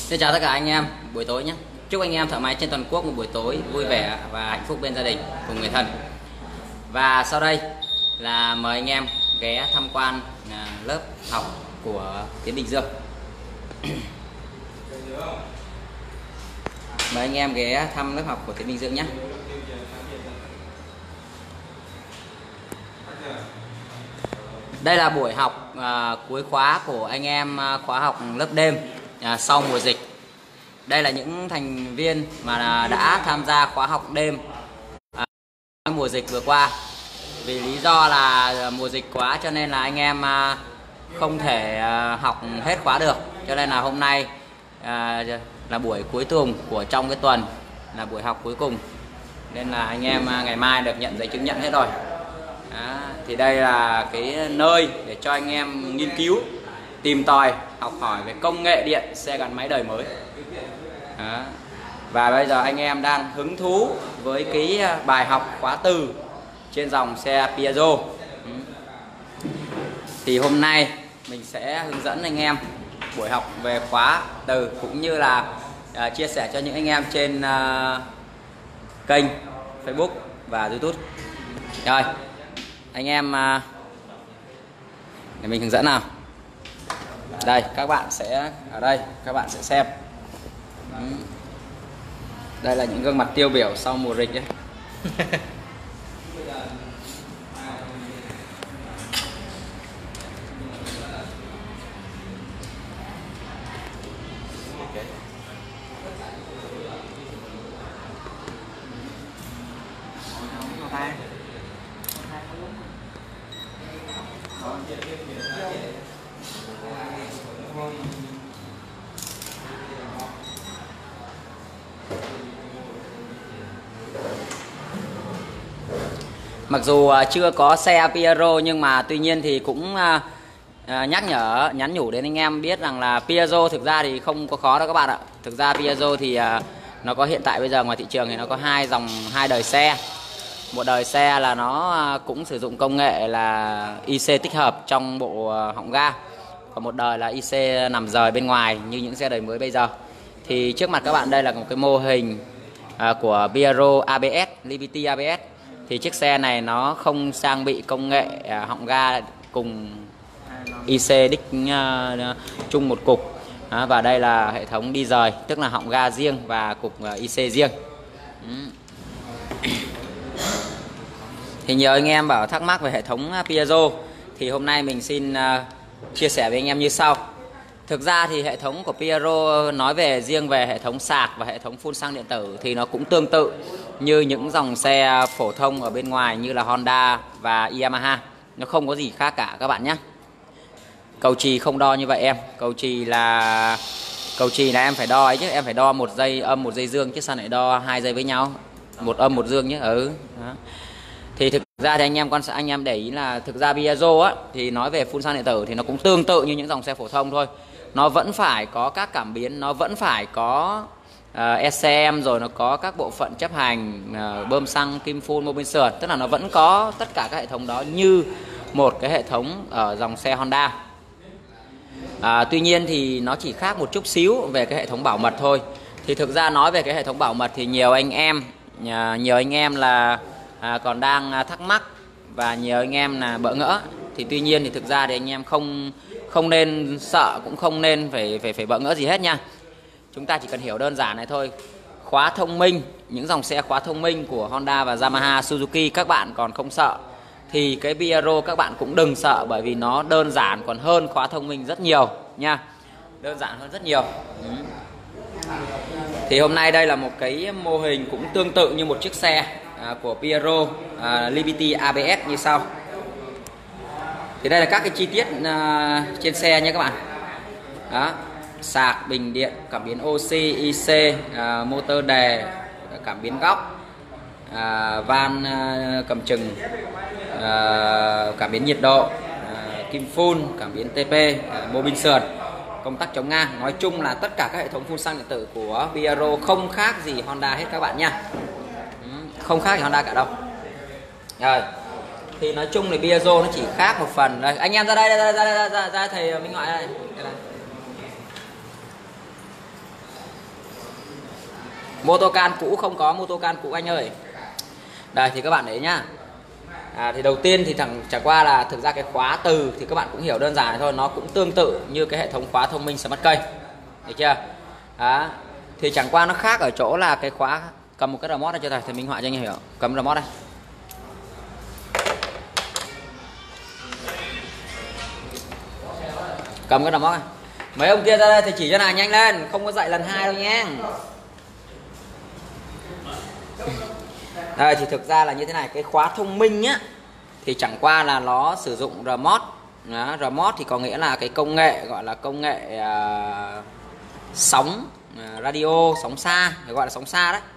Xin chào tất cả anh em buổi tối nhé. Chúc anh em thợ máy trên toàn quốc một buổi tối vui vẻ và hạnh phúc bên gia đình cùng người thân. Và sau đây là mời anh em ghé tham quan lớp học của Tiến Bình Dương. Mời anh em ghé thăm lớp học của Tiến Bình Dương nhé. Đây là buổi học cuối khóa của anh em khóa học lớp đêm sau mùa dịch. Đây là những thành viên mà đã tham gia khóa học đêm mùa dịch vừa qua. Vì lý do là mùa dịch quá cho nên là anh em không thể học hết khóa được. Cho nên là hôm nay là buổi cuối cùng của trong cái tuần, là buổi học cuối cùng. Nên là anh em ngày mai được nhận giấy chứng nhận hết rồi. Đó, thì đây là cái nơi để cho anh em nghiên cứu, tìm tòi, học hỏi về công nghệ điện xe gắn máy đời mới. Đó. Và bây giờ anh em đang hứng thú với cái bài học khóa từ trên dòng xe Piaggio. Thì hôm nay mình sẽ hướng dẫn anh em buổi học về khóa từ, cũng như là chia sẻ cho những anh em trên kênh Facebook và YouTube. Rồi, anh em để mình hướng dẫn nào. Đây, các bạn sẽ ở đây các bạn sẽ xem. Đây là những gương mặt tiêu biểu sau mùa dịch ấy. Mặc dù chưa có xe Piaggio nhưng mà tuy nhiên thì cũng nhắn nhủ đến anh em biết rằng là Piaggio thực ra thì không có khó đâu các bạn ạ. Thực ra Piaggio thì nó có hiện tại bây giờ ngoài thị trường thì nó có hai đời xe. Một đời xe là nó cũng sử dụng công nghệ là IC tích hợp trong bộ họng ga. Còn một đời là IC nằm rời bên ngoài như những xe đời mới bây giờ. Thì trước mặt các bạn đây là một cái mô hình của Piaggio ABS, Liberty ABS. Thì chiếc xe này nó không trang bị công nghệ họng ga cùng IC đích chung một cục. Và đây là hệ thống đi rời, tức là họng ga riêng và cục IC riêng. Thì nhiều anh em bảo thắc mắc về hệ thống Piaggio, thì hôm nay mình xin chia sẻ với anh em như sau. Thực ra thì hệ thống của Piaggio nói về riêng về hệ thống sạc và hệ thống phun xăng điện tử thì nó cũng tương tự như những dòng xe phổ thông ở bên ngoài như là Honda và Yamaha. Nó không có gì khác cả các bạn nhé. Cầu chì không đo như vậy em. Cầu chì là em phải đo ấy chứ, em phải đo một dây âm một dây dương chứ sao lại đo hai dây với nhau, một âm một dương nhé. Đó. Thì thực ra thì anh em để ý là thực ra Piaggio á thì nói về phun xăng điện tử thì nó cũng tương tự như những dòng xe phổ thông thôi. Nó vẫn phải có các cảm biến, nó vẫn phải có ECM, rồi nó có các bộ phận chấp hành bơm xăng, kim phun, mô bin sườn, tức là nó vẫn có tất cả các hệ thống đó như một cái hệ thống ở dòng xe Honda. Tuy nhiên thì nó chỉ khác một chút xíu về cái hệ thống bảo mật thôi. Thì thực ra nói về cái hệ thống bảo mật thì nhiều anh em là còn đang thắc mắc và nhiều anh em là bỡ ngỡ. Thì tuy nhiên thì thực ra thì anh em không nên sợ, cũng không nên phải bỡ ngỡ gì hết nha. Chúng ta chỉ cần hiểu đơn giản này thôi. Khóa thông minh, những dòng xe khóa thông minh của Honda và Yamaha, Suzuki các bạn còn không sợ, thì cái Piaggio các bạn cũng đừng sợ, bởi vì nó đơn giản còn hơn khóa thông minh rất nhiều nha. Đơn giản hơn rất nhiều. Thì hôm nay đây là một cái mô hình cũng tương tự như một chiếc xe của Piaggio Liberty ABS như sau. Thì đây là các cái chi tiết trên xe nha các bạn. Đó, sạc, bình điện, cảm biến oxy, IC, motor đề, cảm biến góc, van cầm chừng, cảm biến nhiệt độ, kim phun, cảm biến TP, mô bin sườn, công tắc chống ngang. Nói chung là tất cả các hệ thống phun xăng điện tử của Piaggio không khác gì Honda hết các bạn nha. Không khác gì Honda cả đâu. Rồi, thì nói chung thì Piaggio nó chỉ khác một phần. Đây, anh em ra đây, ra thầy Minh Ngoại đây. Mô tô can cũ không có mô tô can cũ anh ơi. Đây thì các bạn để nhá. Thì đầu tiên thì chẳng qua là thực ra cái khóa từ thì các bạn cũng hiểu đơn giản thôi, nó cũng tương tự như cái hệ thống khóa thông minh Smart Key, được chưa? Đó. Thì chẳng qua nó khác ở chỗ là cái khóa, cầm một cái remote đây cho thầy minh họa cho anh hiểu. Cầm remote đây. Cầm cái remote này. Mấy ông kia ra đây thì chỉ cho nào nhanh lên, không có dạy lần 2 đâu nhé. Đây thì thực ra là như thế này, cái khóa thông minh á thì chẳng qua là nó sử dụng remote. Đó, remote thì có nghĩa là cái công nghệ gọi là công nghệ sóng radio, sóng xa, gọi là sóng xa đấy.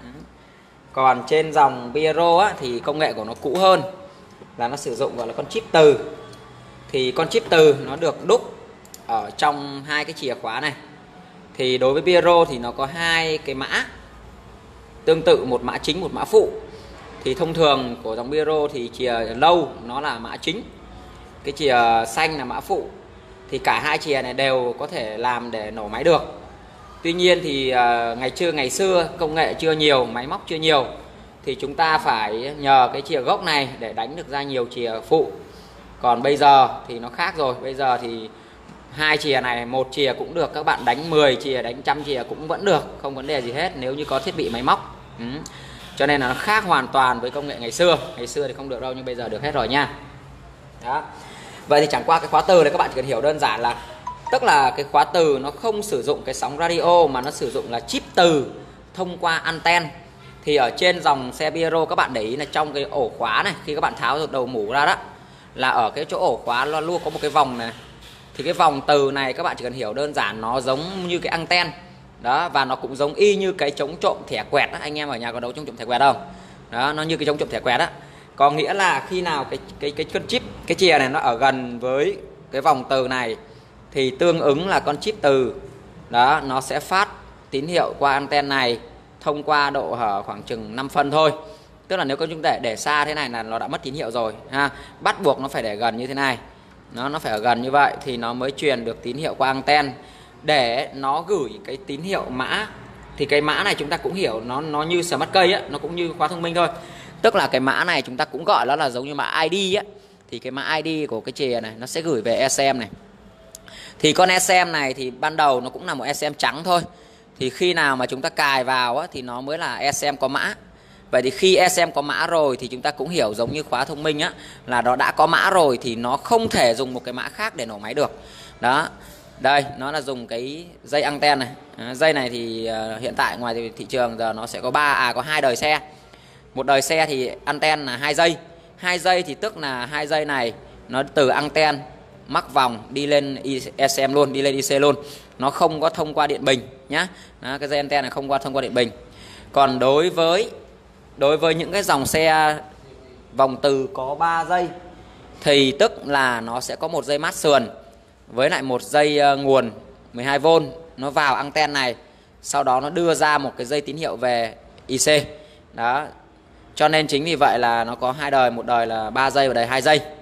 Còn trên dòng Piero á thì công nghệ của nó cũ hơn, là nó sử dụng gọi là con chip từ. Thì con chip từ nó được đúc ở trong hai cái chìa khóa này. Thì đối với Piero thì nó có hai cái mã tương tự, một mã chính một mã phụ. Thì thông thường của dòng Piero thì chìa lâu nó là mã chính, cái chìa xanh là mã phụ. Thì cả hai chìa này đều có thể làm để nổ máy được. Tuy nhiên thì ngày xưa công nghệ chưa nhiều, máy móc chưa nhiều, thì chúng ta phải nhờ cái chìa gốc này để đánh được ra nhiều chìa phụ. Còn bây giờ thì nó khác rồi. Bây giờ thì hai chìa này, một chìa cũng được, các bạn đánh 10 chìa, đánh 100 chìa cũng vẫn được, không vấn đề gì hết nếu như có thiết bị máy móc. Cho nên là nó khác hoàn toàn với công nghệ ngày xưa. Ngày xưa thì không được đâu, nhưng bây giờ được hết rồi nha. Đó. Vậy thì chẳng qua cái khóa từ này các bạn chỉ cần hiểu đơn giản là, tức là cái khóa từ nó không sử dụng cái sóng radio mà nó sử dụng là chip từ thông qua anten. Thì ở trên dòng xe Piero các bạn để ý là trong cái ổ khóa này, khi các bạn tháo đầu mũ ra đó, là ở cái chỗ ổ khóa nó luôn có một cái vòng này. Thì cái vòng từ này các bạn chỉ cần hiểu đơn giản nó giống như cái anten. Đó, và nó cũng giống y như cái chống trộm thẻ quẹt đó. Anh em ở nhà có đấu chống trộm thẻ quẹt không? Đó, nó như cái chống trộm thẻ quẹt đó. Có nghĩa là khi nào cái con chip, cái chìa này nó ở gần với cái vòng từ này thì tương ứng là con chip từ đó nó sẽ phát tín hiệu qua anten này thông qua độ hở khoảng chừng 5 phân thôi. Tức là nếu chúng ta để xa thế này là nó đã mất tín hiệu rồi ha. Bắt buộc nó phải để gần như thế này. Nó phải ở gần như vậy thì nó mới truyền được tín hiệu qua anten để nó gửi cái tín hiệu mã. Thì cái mã này chúng ta cũng hiểu nó như Smart Key á, nó cũng như khóa thông minh thôi. Tức là cái mã này chúng ta cũng gọi nó là giống như mã ID á. Thì cái mã ID của cái chìa này nó sẽ gửi về ECM này. Thì con ECM này thì ban đầu nó cũng là một ECM trắng thôi. Thì khi nào mà chúng ta cài vào á, thì nó mới là ECM có mã. Vậy thì khi ECM có mã rồi thì chúng ta cũng hiểu giống như khóa thông minh á, là nó đã có mã rồi thì nó không thể dùng một cái mã khác để nổ máy được. Đó. Đây, nó là dùng cái dây anten này. Dây này thì hiện tại ngoài thị trường giờ nó sẽ có có 2 đời xe. Một đời xe thì anten là 2 dây. 2 dây thì tức là 2 dây này nó từ anten mắc vòng đi lên ECM luôn, đi lên IC luôn. Nó không có thông qua điện bình nhá. Đó, cái dây anten này không thông qua điện bình. Còn đối với những cái dòng xe vòng từ có 3 dây thì tức là nó sẽ có một dây mát sườn với lại một dây nguồn 12V nó vào anten này, sau đó nó đưa ra một cái dây tín hiệu về IC. Đó. Cho nên chính vì vậy là nó có 2 đời, một đời là 3 dây và đời 2 dây.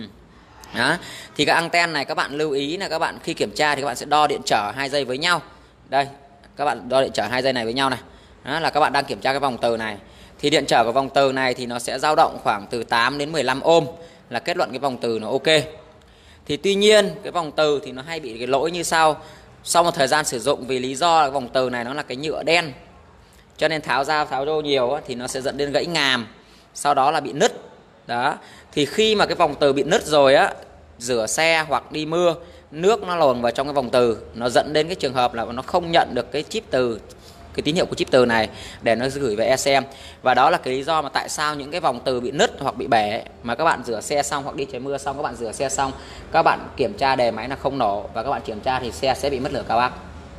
Đó. Thì cái anten này các bạn lưu ý là các bạn khi kiểm tra thì các bạn sẽ đo điện trở 2 dây với nhau. Đây, các bạn đo điện trở 2 dây này với nhau này. Đó là các bạn đang kiểm tra cái vòng từ này. Thì điện trở của vòng từ này thì nó sẽ dao động khoảng từ 8 đến 15 ohm, là kết luận cái vòng từ nó ok. Thì tuy nhiên cái vòng từ thì nó hay bị cái lỗi như sau. Sau một thời gian sử dụng, vì lý do là cái vòng từ này nó là cái nhựa đen, cho nên tháo ra tháo vô nhiều á, thì nó sẽ dẫn đến gãy ngàm, sau đó là bị nứt. Đó. Thì khi mà cái vòng từ bị nứt rồi á, rửa xe hoặc đi mưa, nước nó luồn vào trong cái vòng từ, nó dẫn đến cái trường hợp là nó không nhận được cái chip từ, cái tín hiệu của chip từ này để nó gửi về ECM. Và đó là cái lý do mà tại sao những cái vòng từ bị nứt hoặc bị bể mà các bạn rửa xe xong hoặc đi trời mưa xong, các bạn rửa xe xong, các bạn kiểm tra đề máy là không nổ, và các bạn kiểm tra thì xe sẽ bị mất lửa cao áp.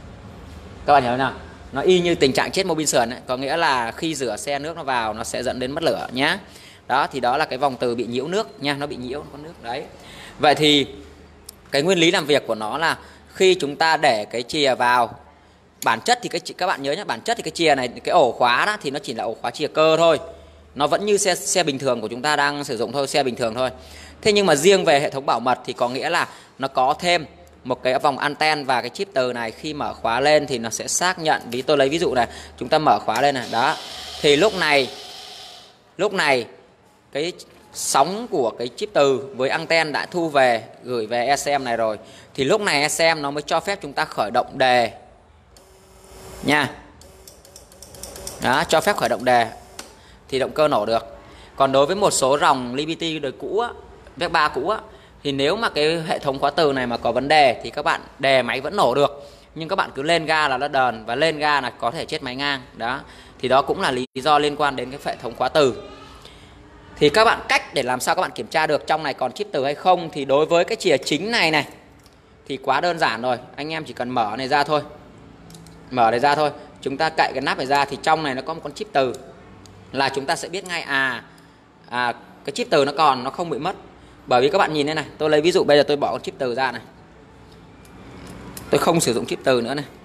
Các bạn hiểu không nào? Nó y như tình trạng chết mô bin sườn ấy. Có nghĩa là khi rửa xe nước nó vào nó sẽ dẫn đến mất lửa nhá. Đó, thì đó là cái vòng từ bị nhiễu nước nha, nó bị nhiễu con nước đấy. Vậy thì cái nguyên lý làm việc của nó là khi chúng ta để cái chìa vào, bản chất thì các bạn nhớ nhé, bản chất thì cái chìa này, cái ổ khóa đó thì nó chỉ là ổ khóa chìa cơ thôi. Nó vẫn như xe bình thường của chúng ta đang sử dụng thôi, xe bình thường thôi. Thế nhưng mà riêng về hệ thống bảo mật thì có nghĩa là nó có thêm một cái vòng anten và cái chip từ này khi mở khóa lên thì nó sẽ xác nhận. Tôi lấy ví dụ này, chúng ta mở khóa lên này, đó. Thì lúc này cái sóng của cái chip từ với anten đã thu về, gửi về ECM này rồi. Thì lúc này ECM nó mới cho phép chúng ta khởi động đề nha. Đó, cho phép khởi động đề thì động cơ nổ được. Còn đối với một số dòng Liberty đời cũ á, Vec 3 cũ á, thì nếu mà cái hệ thống khóa từ này mà có vấn đề thì các bạn đề máy vẫn nổ được, nhưng các bạn cứ lên ga là nó đờn, và lên ga là có thể chết máy ngang. Đó, thì đó cũng là lý do liên quan đến cái hệ thống khóa từ. Thì các bạn cách để làm sao các bạn kiểm tra được trong này còn chip từ hay không, thì đối với cái chìa chính này thì quá đơn giản rồi. Anh em chỉ cần mở này ra thôi. Mở này ra thôi. Chúng ta cậy cái nắp này ra thì trong này nó có một con chip từ, là chúng ta sẽ biết ngay cái chip từ nó còn, nó không bị mất. Bởi vì các bạn nhìn đây này, tôi lấy ví dụ bây giờ tôi bỏ con chip từ ra này, tôi không sử dụng chip từ nữa này.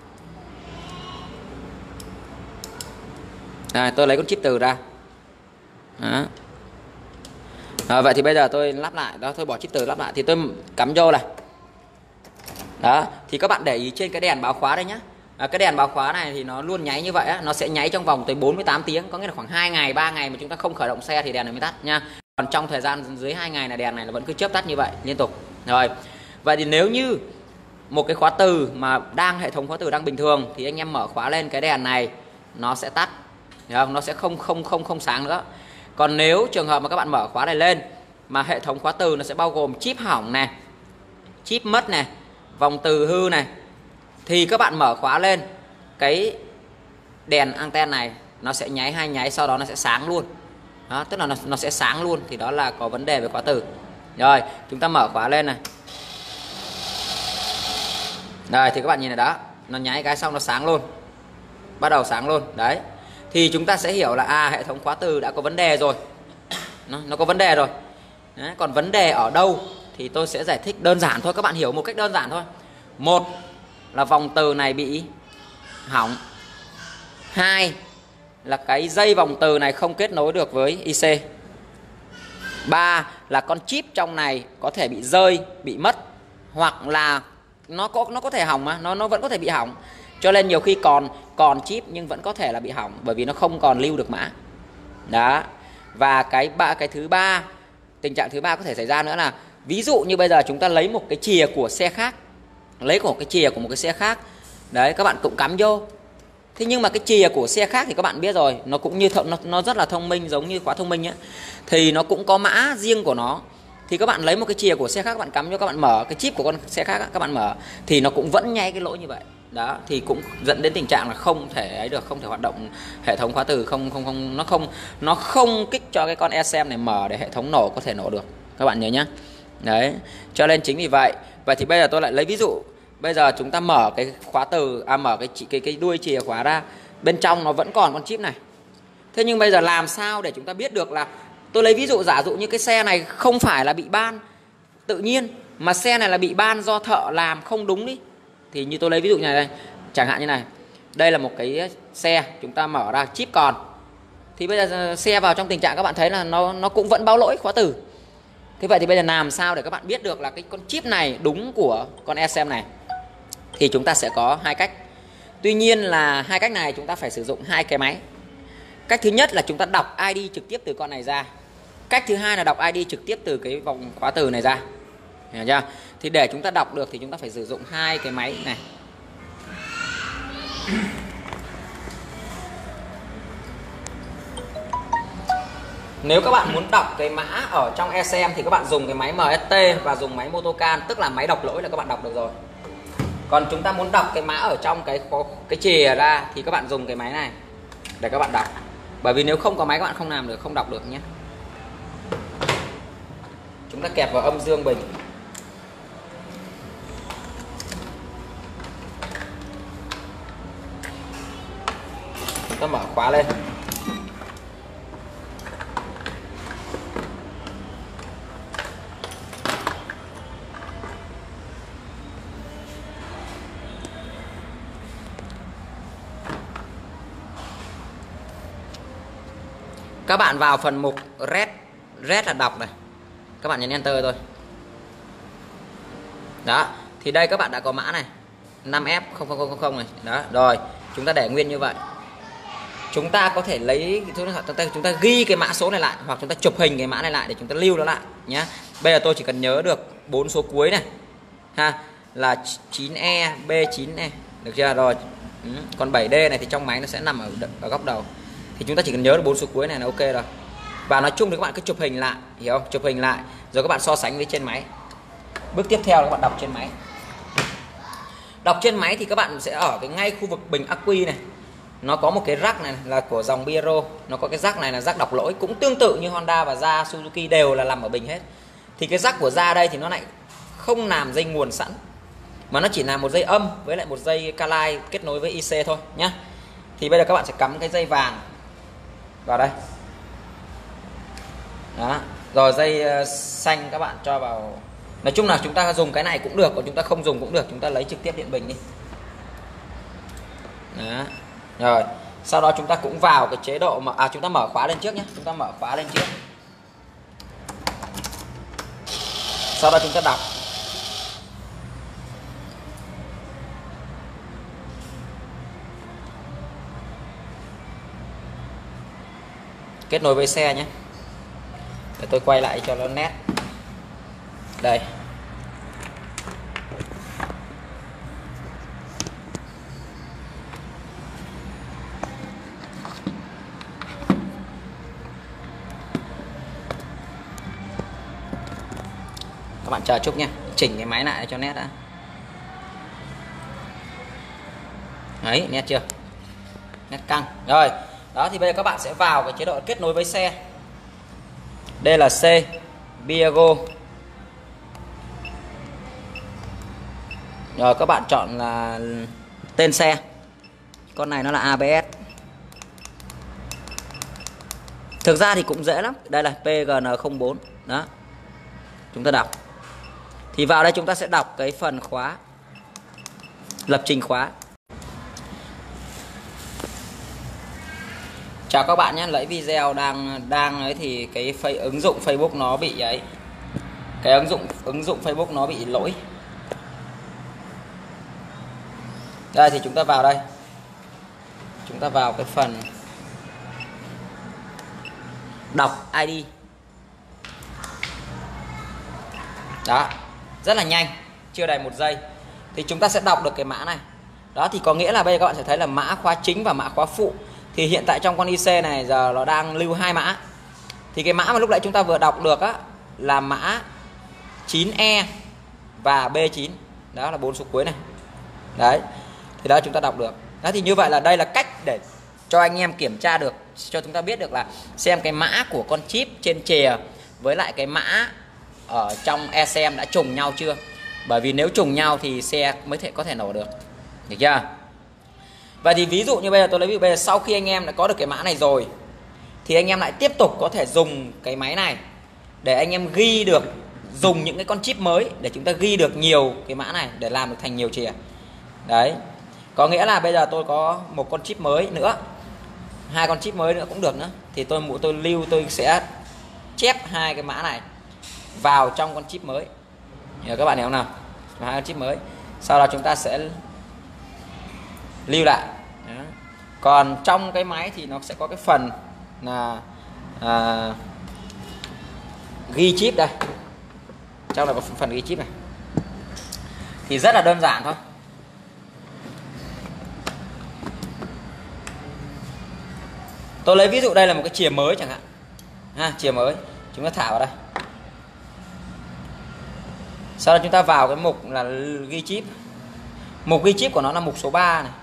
Đây, tôi lấy con chip từ ra. Đó. Vậy thì bây giờ tôi lắp lại, đó, tôi bỏ chip từ lắp lại thì tôi cắm vô này. Đó, thì các bạn để ý trên cái đèn báo khóa đây nhá. Cái đèn báo khóa này thì nó luôn nháy như vậy á, nó sẽ nháy trong vòng tới 48 tiếng, có nghĩa là khoảng 2 ngày, 3 ngày mà chúng ta không khởi động xe thì đèn này mới tắt nha. Còn trong thời gian dưới 2 ngày là đèn này nó vẫn cứ chớp tắt như vậy liên tục. Rồi. Vậy thì nếu như một cái khóa từ mà hệ thống khóa từ đang bình thường thì anh em mở khóa lên, cái đèn này nó sẽ tắt. Nó sẽ không sáng nữa. Còn nếu trường hợp mà các bạn mở khóa này lên mà hệ thống khóa từ nó sẽ bao gồm chip hỏng này, chip mất này, vòng từ hư này, thì các bạn mở khóa lên, cái đèn anten này nó sẽ nháy 2 nháy, sau đó nó sẽ sáng luôn. Đó, tức là nó sẽ sáng luôn, thì đó là có vấn đề về khóa từ. Rồi, chúng ta mở khóa lên này. Rồi, thì các bạn nhìn này đó, nó nháy cái xong nó sáng luôn. Bắt đầu sáng luôn, đấy. Thì chúng ta sẽ hiểu là hệ thống khóa từ đã có vấn đề rồi. Nó có vấn đề rồi. Đấy, còn vấn đề ở đâu thì tôi sẽ giải thích đơn giản thôi, các bạn hiểu một cách đơn giản thôi. Một là vòng từ này bị hỏng. Hai là cái dây vòng từ này không kết nối được với IC. Ba là con chip trong này có thể bị rơi, bị mất, hoặc là nó có thể hỏng mà, nó vẫn có thể bị hỏng. Cho nên nhiều khi còn chip nhưng vẫn có thể là bị hỏng, bởi vì nó không còn lưu được mã. Đó. Và cái thứ ba, tình trạng thứ ba có thể xảy ra nữa là, ví dụ như bây giờ chúng ta lấy một cái chìa của xe khác, lấy một cái chìa của một cái xe khác, đấy, các bạn cũng cắm vô. Thế nhưng mà cái chìa của xe khác thì các bạn biết rồi, nó cũng như nó rất là thông minh, giống như khóa thông minh ấy, thì nó cũng có mã riêng của nó. Thì các bạn lấy một cái chìa của xe khác, các bạn cắm vô, các bạn mở cái chip của con xe khác, các bạn mở thì nó cũng vẫn nháy cái lỗi như vậy. Đó, thì cũng dẫn đến tình trạng là không thể ấy được, không thể hoạt động hệ thống khóa từ, nó không kích cho cái con ECM này mở để hệ thống nổ có thể nổ được. Các bạn nhớ nhá. Đấy, cho nên chính vì vậy. Vậy thì bây giờ tôi lại lấy ví dụ. Bây giờ chúng ta mở cái khóa từ, mở cái đuôi chìa khóa ra, bên trong nó vẫn còn con chip này. Thế nhưng bây giờ làm sao để chúng ta biết được là, tôi lấy ví dụ giả dụ như cái xe này không phải là bị ban tự nhiên, mà xe này là bị ban do thợ làm không đúng đi. Thì như tôi lấy ví dụ như này đây, chẳng hạn như này, đây là một cái xe, chúng ta mở ra chip còn, thì bây giờ xe vào trong tình trạng các bạn thấy là nó cũng vẫn báo lỗi khóa từ. Thế vậy thì bây giờ làm sao để các bạn biết được là cái con chip này đúng của con ECM này? Thì chúng ta sẽ có hai cách. Tuy nhiên là hai cách này chúng ta phải sử dụng hai cái máy. Cách thứ nhất là chúng ta đọc ID trực tiếp từ con này ra. Cách thứ hai là đọc ID trực tiếp từ cái vòng khóa từ này ra. Hiểu chưa? Thì để chúng ta đọc được thì chúng ta phải sử dụng hai cái máy này. Nếu các bạn muốn đọc cái mã ở trong ECM thì các bạn dùng cái máy MST và dùng máy Motocan, tức là máy đọc lỗi là các bạn đọc được rồi. Còn chúng ta muốn đọc cái mã ở trong cái chìa ra thì các bạn dùng cái máy này để các bạn đọc. Bởi vì nếu không có máy các bạn không làm được, không đọc được nhé. Chúng ta kẹp vào âm dương bình. Chúng ta mở khóa lên. Các bạn vào phần mục Red. Red là đọc này. Các bạn nhấn Enter thôi. Đó. Thì đây các bạn đã có mã này 5F0000 này. Đó, rồi chúng ta để nguyên như vậy. Chúng ta có thể lấy chúng ta ghi cái mã số này lại, hoặc chúng ta chụp hình cái mã này lại để chúng ta lưu nó lại nhé. Bây giờ tôi chỉ cần nhớ được 4 số cuối này ha, là 9E, B9E, được chưa? Rồi. Còn 7D này thì trong máy nó sẽ nằm ở góc đầu. Thì chúng ta chỉ cần nhớ được 4 số cuối này là ok rồi. Và nói chung thì các bạn cứ chụp hình lại, hiểu không? Chụp hình lại rồi các bạn so sánh với trên máy. Bước tiếp theo là các bạn đọc trên máy. Đọc trên máy thì các bạn sẽ ở cái ngay khu vực bình ắc quy này, nó có một cái rắc này là của dòng Piero, nó có cái rắc này là rắc đọc lỗi, cũng tương tự như Honda và Yaha, Suzuki đều là nằm ở bình hết. Thì cái rắc của Yaha đây thì nó lại không làm dây nguồn sẵn, mà nó chỉ là một dây âm với lại một dây Ca-lai kết nối với IC thôi nhá. Thì bây giờ các bạn sẽ cắm cái dây vàng vào đây. Đó. Rồi dây xanh các bạn cho vào. Nói chung là chúng ta dùng cái này cũng được, còn chúng ta không dùng cũng được, chúng ta lấy trực tiếp điện bình đi. Đó. Rồi, sau đó chúng ta cũng vào cái chế độ mà chúng ta mở khóa lên trước nhé. Chúng ta mở khóa lên trước. Sau đó chúng ta đọc. Kết nối với xe nhé. Để tôi quay lại cho nó nét. Đây. Các bạn chờ chút nha, chỉnh cái máy lại cho nét đã. Đấy, nét chưa? Nét căng. Rồi, đó thì bây giờ các bạn sẽ vào cái chế độ kết nối với xe. Đây là C, Piaggio. Rồi các bạn chọn là tên xe. Con này nó là ABS. Thực ra thì cũng dễ lắm. Đây là PGN04. Đó. Chúng ta đọc. Thì vào đây chúng ta sẽ đọc cái phần khóa, lập trình khóa. Chào các bạn nhé, lấy video đang ấy thì cái ứng dụng Facebook nó bị ấy. Cái ứng dụng Facebook nó bị lỗi. Đây thì chúng ta vào đây. Chúng ta vào cái phần đọc ID. Đó, rất là nhanh, chưa đầy 1 giây thì chúng ta sẽ đọc được cái mã này. Đó thì có nghĩa là bây giờ các bạn sẽ thấy là mã khóa chính và mã khóa phụ. Thì hiện tại trong con IC này giờ nó đang lưu 2 mã. Thì cái mã mà lúc nãy chúng ta vừa đọc được á là mã 9E và B9. Đó là 4 số cuối này. Đấy. Thì đó chúng ta đọc được. Đó thì như vậy là đây là cách để cho anh em kiểm tra được, cho chúng ta biết được là xem cái mã của con chip trên chìa với lại cái mã ở trong ECM đã trùng nhau chưa. Bởi vì nếu trùng nhau thì xe mới có thể nổ được. Được chưa? Và thì ví dụ như bây giờ tôi lấy ví dụ bây giờ sau khi anh em đã có được cái mã này rồi thì anh em lại tiếp tục có thể dùng cái máy này để anh em ghi được, dùng những cái con chip mới để chúng ta ghi được nhiều cái mã này để làm được thành nhiều chìa. Đấy. Có nghĩa là bây giờ tôi có một con chip mới nữa, 2 con chip mới nữa cũng được nữa. Thì tôi sẽ chép 2 cái mã này vào trong con chip mới. Nhớ các bạn hiểu không nào? 2 con chip mới. Sau đó chúng ta sẽ lưu lại. Đó. Còn trong cái máy thì nó sẽ có cái phần là ghi chip đây. Trong này có phần ghi chip này. Thì rất là đơn giản thôi. Tôi lấy ví dụ đây là một cái chìa mới chẳng hạn. Ha, chìa mới. Chúng ta thả vào đây. Sau đó chúng ta vào cái mục là ghi chip. Mục ghi chip của nó là mục số 3 này.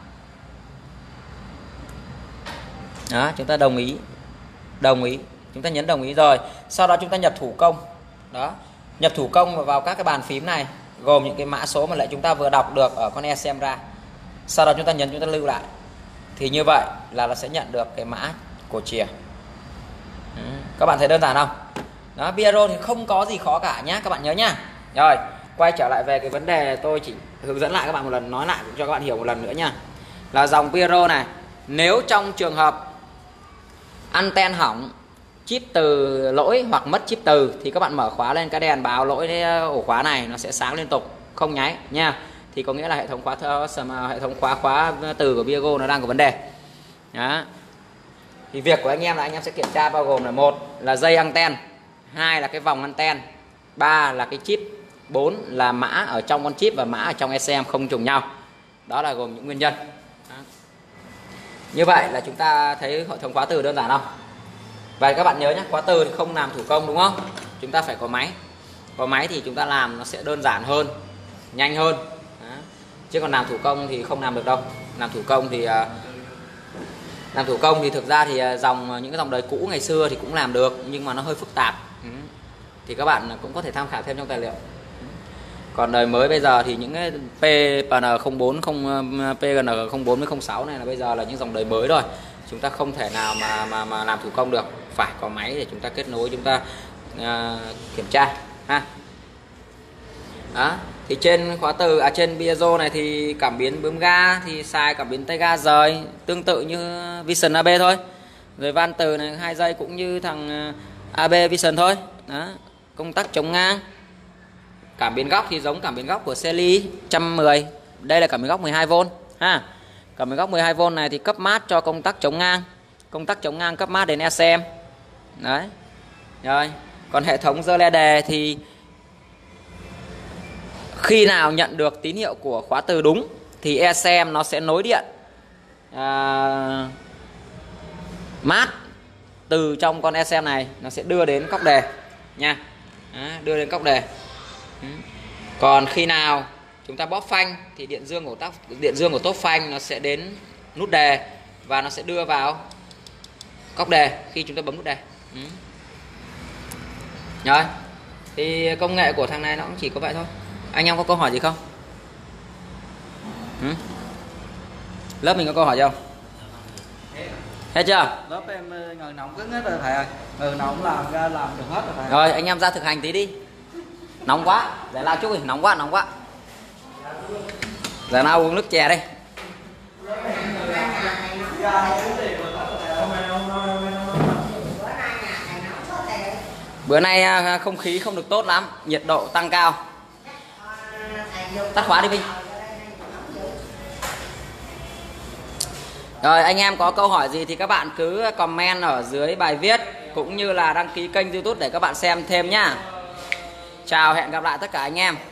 Đó, chúng ta đồng ý. Đồng ý. Chúng ta nhấn đồng ý rồi. Sau đó chúng ta nhập thủ công. Đó. Nhập thủ công vào các cái bàn phím này, gồm những cái mã số mà lại chúng ta vừa đọc được ở con ECM ra. Sau đó chúng ta nhấn, chúng ta lưu lại. Thì như vậy là nó sẽ nhận được cái mã của chìa. Các bạn thấy đơn giản không? Đó, Piaggio thì không có gì khó cả nhá, các bạn nhớ nhá. Rồi, quay trở lại về cái vấn đề tôi chỉ hướng dẫn lại các bạn một lần, nói lại cho các bạn hiểu một lần nữa nha. Là dòng Piaggio này, nếu trong trường hợp anten hỏng, chip từ lỗi hoặc mất chip từ thì các bạn mở khóa lên, cái đèn báo lỗi ổ khóa này nó sẽ sáng liên tục. không nháy nha, thì có nghĩa là hệ thống khóa từ của Piaggio nó đang có vấn đề. Đó. Thì việc của anh em là anh em sẽ kiểm tra bao gồm là một là dây anten, hai là cái vòng anten, ba là cái chip, 4 là mã ở trong con chip và mã ở trong ECM không trùng nhau. Đó là gồm những nguyên nhân. Đó. Như vậy là chúng ta thấy hệ thống khóa từ đơn giản không? Và các bạn nhớ nhé, khóa từ thì không làm thủ công đúng không? Chúng ta phải có máy. Có máy thì chúng ta làm nó sẽ đơn giản hơn, nhanh hơn. Đó. Chứ còn làm thủ công thì không làm được đâu. Làm thủ công thì thực ra thì những cái dòng đời cũ ngày xưa thì cũng làm được, nhưng mà nó hơi phức tạp. Thì các bạn cũng có thể tham khảo thêm trong tài liệu. Còn đời mới bây giờ thì những cái PGN04 với 06 này là bây giờ là những dòng đời mới rồi. Chúng ta không thể nào mà làm thủ công được, phải có máy để chúng ta kết nối, chúng ta kiểm tra ha. Đó. Thì trên khóa từ trên Piaggio này thì cảm biến bướm ga thì xài cảm biến tay ga rời tương tự như Vision AB thôi. Rồi van từ này 2 dây cũng như thằng AB Vision thôi. Đó. Công tắc chống ngang. Cảm biến góc thì giống cảm biến góc của Shelly 110. Đây là cảm biến góc 12V ha. Cảm biến góc 12V này thì cấp mát cho công tắc chống ngang. Công tắc chống ngang cấp mát đến ECM. Đấy. Rồi, còn hệ thống giơ le đề thì khi nào nhận được tín hiệu của khóa từ đúng thì ECM nó sẽ nối điện mát từ trong con ECM này, nó sẽ đưa đến cốc đề nha. Đó, đưa đến cốc đề. Còn khi nào chúng ta bóp phanh thì điện dương của tốp phanh nó sẽ đến nút đề và nó sẽ đưa vào cốc đề khi chúng ta bấm nút đề. Rồi, thì công nghệ của thằng này nó cũng chỉ có vậy thôi. Anh em có câu hỏi gì không? Lớp mình có câu hỏi gì không? Hết chưa? Lớp em ngồi nóng cứng hết rồi thầy ơi. Ngồi nóng làm ra làm được hết rồi thầy. Rồi anh em ra thực hành tí đi. Nóng quá, giải lao chút đi, nóng quá. Giải lao uống nước chè đây. Bữa nay không khí không được tốt lắm, nhiệt độ tăng cao. Tắt khóa đi Vinh. Rồi anh em có câu hỏi gì thì các bạn cứ comment ở dưới bài viết, cũng như là đăng ký kênh YouTube để các bạn xem thêm nhá. Chào, hẹn gặp lại tất cả anh em.